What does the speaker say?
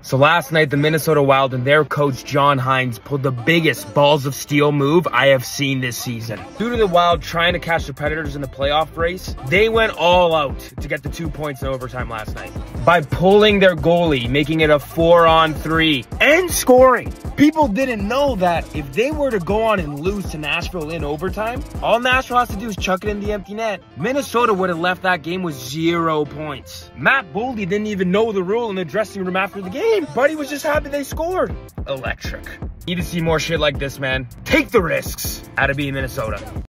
So last night, the Minnesota Wild and their coach, John Hines, pulled the biggest balls of steel move I have seen this season. Due to the Wild trying to catch the Predators in the playoff race, they went all out to get the 2 points in overtime last night by pulling their goalie, making it a 4-on-3 and scoring. People didn't know that if they were to go on and lose to Nashville in overtime, all Nashville has to do is chuck it in the empty net. Minnesota would have left that game with 0 points. Matt Boldy didn't even know the rule in the dressing room after the game, but he was just happy they scored. Electric. Need to see more shit like this, man. Take the risks. Out of being Minnesota.